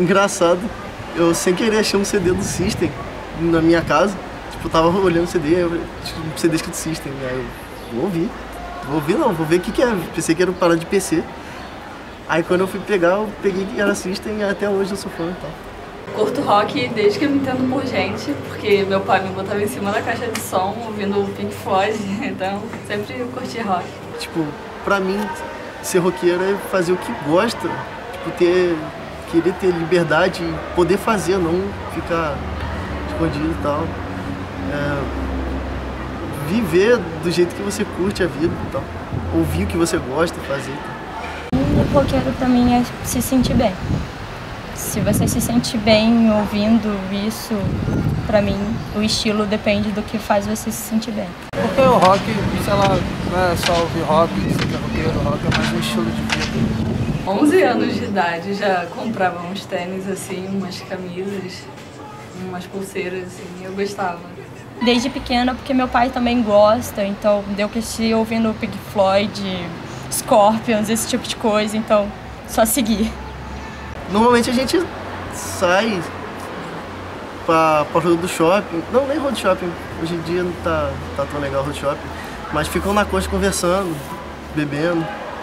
engraçado, eu sem querer achei um CD do System na minha casa. Tipo, eu tava olhando o CD, um CD escrito System, aí eu vou ver o que é. Pensei que era parada de PC. Aí quando eu fui pegar, eu peguei que era System e até hoje eu sou fã e tal. Curto rock desde que eu me entendo por gente, porque meu pai me botava em cima da caixa de som ouvindo o Pink Floyd, então sempre curti rock. Tipo, pra mim, ser roqueiro é fazer o que gosta, tipo, querer ter liberdade e poder fazer, não ficar escondido e tal. Viver do jeito que você curte a vida e tal. Ouvir o que você gosta, fazer e tal. O roqueiro pra mim é se sentir bem. Se você se sente bem ouvindo isso, pra mim, o estilo depende do que faz você se sentir bem. Porque o rock, sei lá, não é só ouvir rock, ser roqueiro, rock é mais um estilo de vida. 11 anos de idade já comprava uns tênis assim, umas camisas, umas pulseiras assim, eu gostava. Desde pequena, porque meu pai também gosta, então eu cresci ouvindo Pink Floyd, Scorpions, esse tipo de coisa, então só seguir. Normalmente a gente sai pra roda do shopping, não, nem roda do shopping, hoje em dia não tá tão legal o road shopping, mas ficam na costa conversando, bebendo.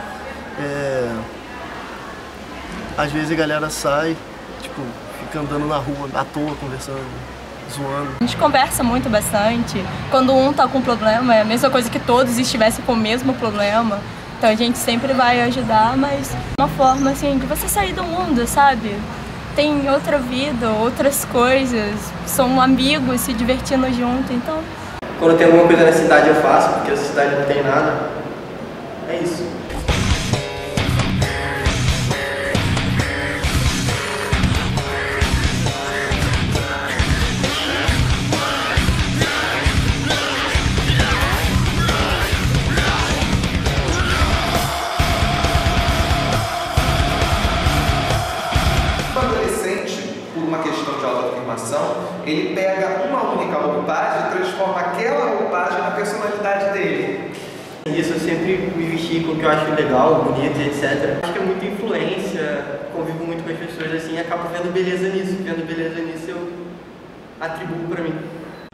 Às vezes a galera sai, tipo, fica andando na rua à toa, conversando, zoando. A gente conversa muito bastante, quando um tá com problema é a mesma coisa que todos estivessem com o mesmo problema. Então a gente sempre vai ajudar, mas uma forma assim de você sair do mundo, sabe? Tem outra vida, outras coisas, são amigos se divertindo junto, então... Quando tem alguma coisa na cidade eu faço, porque essa cidade não tem nada. É isso. Uma questão de autoafirmação, ele pega uma única roupagem e transforma aquela roupagem na personalidade dele. Isso eu sempre me vesti com o que eu acho legal, bonito e etc. Acho que é muita influência, convivo muito com as pessoas assim e acabo vendo beleza nisso. Vendo beleza nisso eu atribuo pra mim.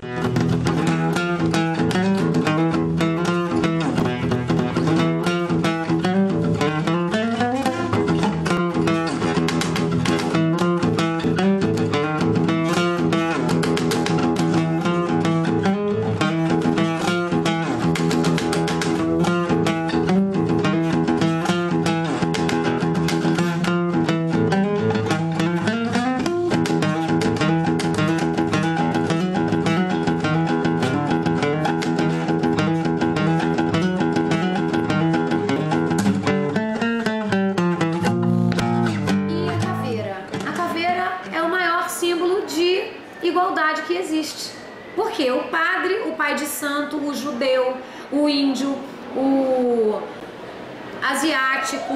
Igualdade que existe. Porque o padre, o pai de santo, o judeu, o índio, o asiático,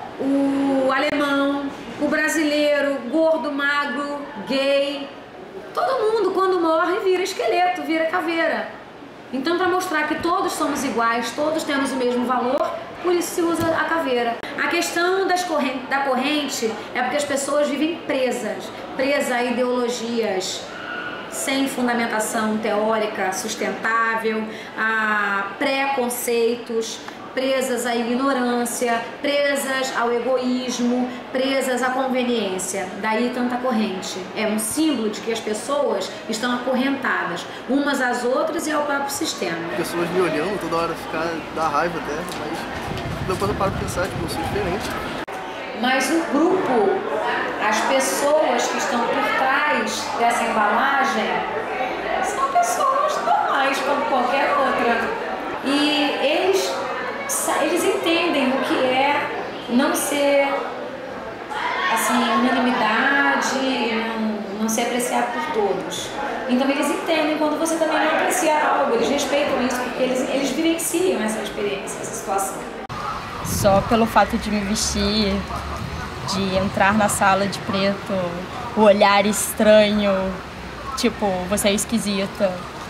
o alemão, o brasileiro, gordo, magro, gay, todo mundo quando morre vira esqueleto, vira caveira. Então, para mostrar que todos somos iguais, todos temos o mesmo valor, por isso se usa a caveira. A questão da corrente é porque as pessoas vivem presas a ideologias sem fundamentação teórica sustentável, a preconceitos, presas à ignorância, presas ao egoísmo, presas à conveniência. Daí tanta corrente. É um símbolo de que as pessoas estão acorrentadas umas às outras e ao próprio sistema. Pessoas me olhando toda hora, ficar dá raiva até, mas depois eu paro de pensar que eu sou diferente. Mas o grupo, as pessoas que estão por trás dessa embalagem, são pessoas normais como qualquer outra. E eles entendem o que é não ser assim, unanimidade, não ser apreciado por todos. Então eles entendem quando você também não aprecia algo, eles respeitam isso, porque eles vivenciam essa experiência, essa situação. Só pelo fato de me vestir, de entrar na sala de preto, o olhar estranho, tipo, você é esquisita,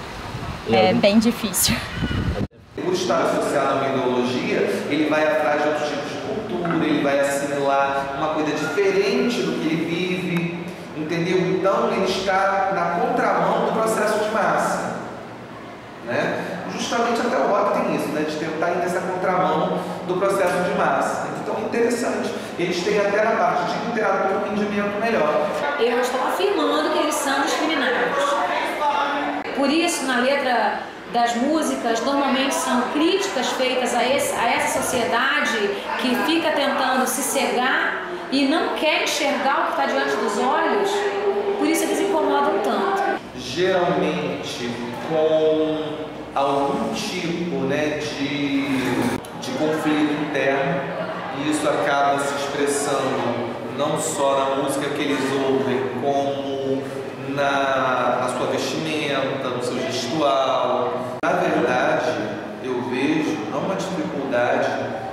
é bem difícil. Por estar associado a uma ideologia, ele vai atrás de outros tipos de cultura, ele vai assimilar uma coisa diferente do que ele vive. Então ele está na contramão do processo de massa, né? Justamente até o rock tem isso, né? De tentar ir nessa contramão do processo de massa. Então é interessante. Eles têm até na parte de literatura um rendimento melhor. Eu estou afirmando que eles são discriminados. Por isso, na letra das músicas, normalmente são críticas feitas a essa sociedade que fica tentando se cegar e não quer enxergar o que está diante dos olhos. Por isso eles incomodam tanto. Geralmente com algum tipo, né, de conflito interno, e isso acaba se expressando não só na música que eles ouvem, como na sua vestimenta, no seu gestual. Na verdade, eu vejo não uma dificuldade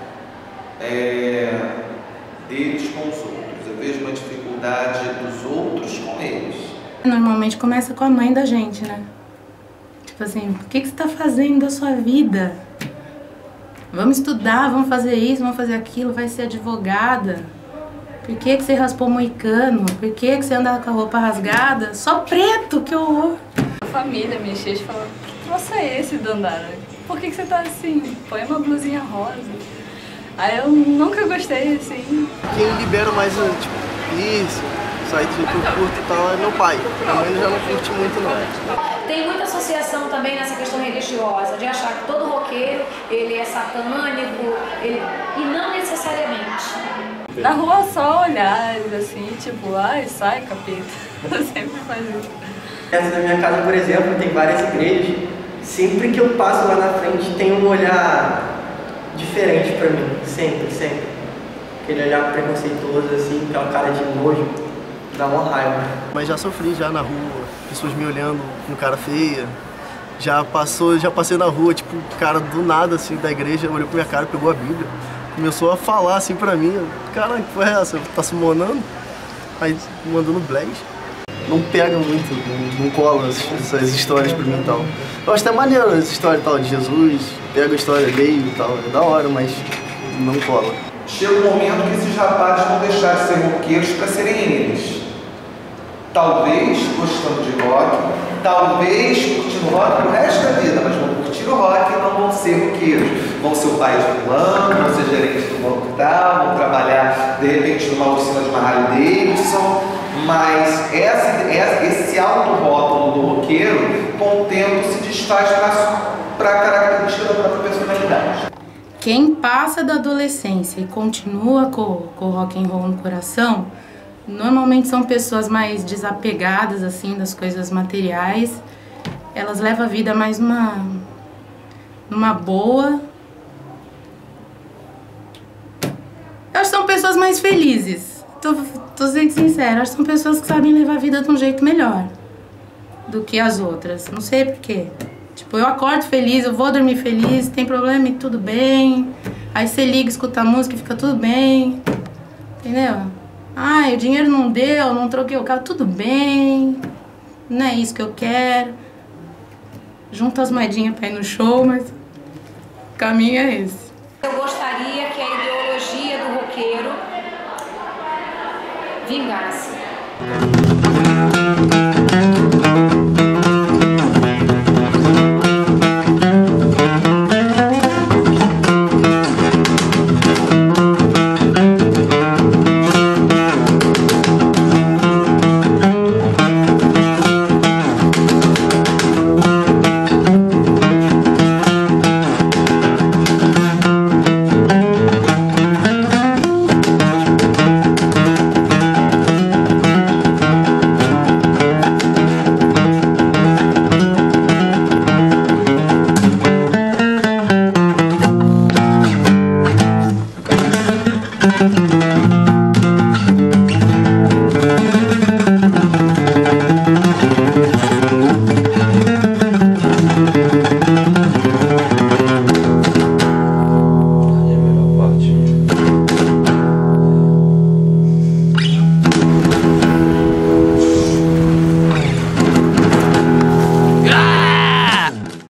deles com os outros, eu vejo uma dificuldade dos outros com eles. Normalmente começa com a mãe da gente, né? Tipo assim, o que você tá fazendo da sua vida? Vamos estudar, vamos fazer isso, vamos fazer aquilo, vai ser advogada. Por que você raspou o moicano? Por que você anda com a roupa rasgada? Só preto, que horror! A família me encheu de falar, que troço é esse, Dandara? Por que você tá assim? Põe uma blusinha rosa. Aí eu nunca gostei, assim. Quem libera mais, tipo, isso aí do jeito que eu curto e tal, é meu pai. Minha mãe já não curte muito, não. Tem muita associação também nessa questão religiosa, de achar que todo roqueiro, ele é satânico, e não necessariamente. Na rua só olhares, assim, tipo, ai, sai, capeta. Eu sempre faz isso. Essa da minha casa, por exemplo, tem várias igrejas. Sempre que eu passo lá na frente, tem um olhar diferente pra mim. Sempre, sempre. Aquele olhar preconceituoso, assim, aquela cara de nojo. Dá uma raiva. Mas já sofri já na rua, pessoas me olhando com cara feia. Já passei na rua, tipo, o cara do nada, assim, da igreja, olhou pra minha cara, pegou a Bíblia. Começou a falar assim pra mim, cara, que foi essa? Tá se monando? Aí mandando blaze. Não pega muito, não cola essas histórias pra mim e tal. Eu acho até maneiro essa história e tal de Jesus, pega a história dele e tal, é da hora, mas não cola. Chega um momento que esses rapazes vão deixar de ser roqueiros para serem eles. Talvez gostando de rock, talvez curtindo rock o resto da vida, mas vão curtir o rock e não vão ser roqueiros. Vão ser o pai de fulano, vão ser gerentes do banco e tal, vão trabalhar de repente numa oficina de uma Harley Davidson, mas esse alto rótulo do roqueiro, com o tempo, se desfaz para a característica da própria personalidade. Quem passa da adolescência e continua com o rock and roll no coração, normalmente são pessoas mais desapegadas assim das coisas materiais. Elas levam a vida mais numa boa. Eu acho que são pessoas mais felizes. Tô sendo sincera, acho que são pessoas que sabem levar a vida de um jeito melhor do que as outras. Não sei porquê. Tipo, eu acordo feliz, eu vou dormir feliz, tem problema e tudo bem. Aí você liga, escuta a música e fica tudo bem. Entendeu? Ai, o dinheiro não deu, não troquei o carro, tudo bem. Não é isso que eu quero. Junto as moedinhas pra ir no show, mas o caminho é esse. Eu gostaria que a ideologia do roqueiro vingasse.